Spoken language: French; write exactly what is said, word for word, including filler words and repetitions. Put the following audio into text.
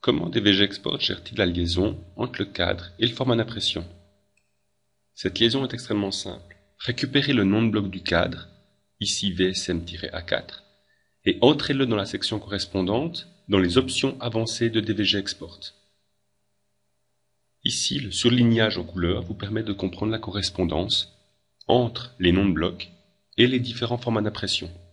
Comment D V G Export gère-t-il la liaison entre le cadre et le format d'impression? Cette liaison est extrêmement simple. Récupérez le nom de bloc du cadre, ici V S M A quatre, et entrez-le dans la section correspondante dans les options avancées de D V G Export. Ici, le surlignage en couleur vous permet de comprendre la correspondance entre les noms de blocs et les différents formats d'impression.